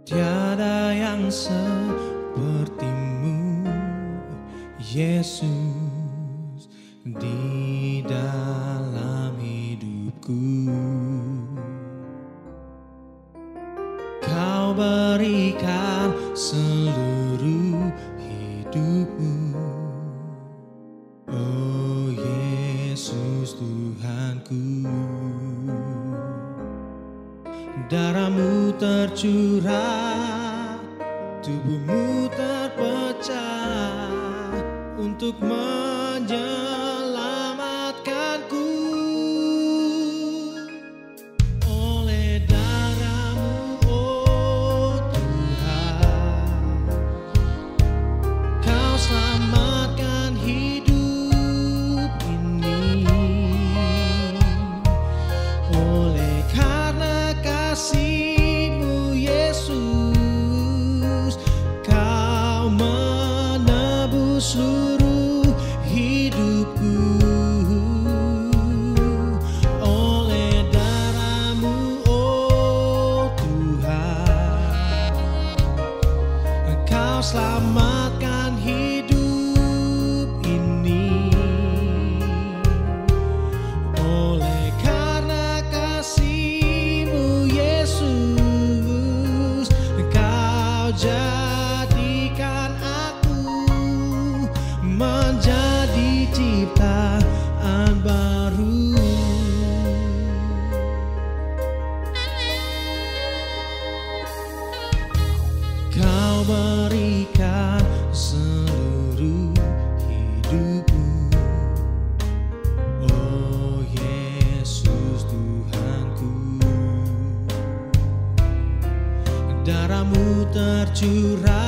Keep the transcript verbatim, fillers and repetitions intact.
Tiada yang sepertimu, Yesus, di dalam hidupku. Kau berikan seluruh hidupmu, oh Yesus Tuhanku. Darahmu tercurah, tubuhmu terpecah untuk menyelamatkanku. Oleh darahmu, oh Tuhan, Kau selamatkan hidup ini. Oleh karena kasih-Mu Yesus, Kau menebus seluruh hidupku. Oleh darah-Mu, oh Tuhan, Kau selamatkan hidup ini. Oleh karena kasih-Mu Yesus, Kau jadikan aku menjadi ciptaan baru. Kau berikan seluruh hidupmu, oh Yesus Tuhanku. Darah-Mu tercurah,